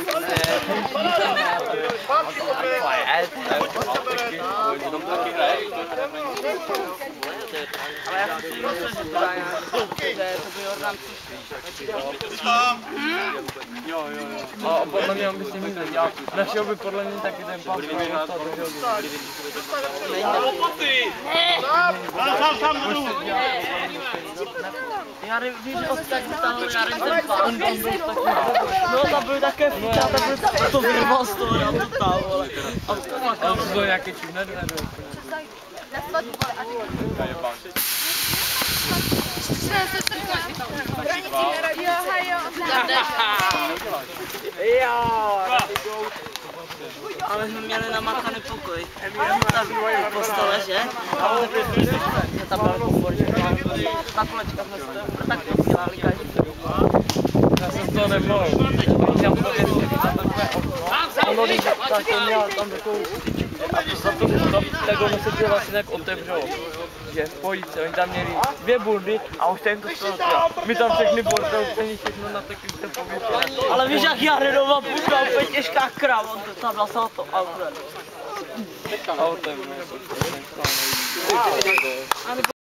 Ale já si myslím, že to by Jordan Jo. A podle mě on by si nic nedělal. Našel by podle mě taky ten pán svůj dostat do žilby. Já víš, že ostatní tam já ten pán. No tam byl také fíča, tam byl to vyrval z toho, já to tam, vole. A to byl nějaký čudné dveře. A my jsme měli namakaný pokoj. Tam po stole, že? A on tam byl komfort, že? Na kolečka jsme se to tak dělali každý. Já jsem to nemohl. Chtěl to vědět, že tam takové okno. Ono, když tak to měl tam takovou a za to stop, tak ono se to vlastně tak otevřelo. Že spojit se, oni tam měli 2 bundy a už jim to stalo. My tam všechny bordel, stejně všechno na taky se povětšili. Ale víš, jak já Redova půjdu, úplně těžká kráva, on to tam nasal to autem. Autem, ne?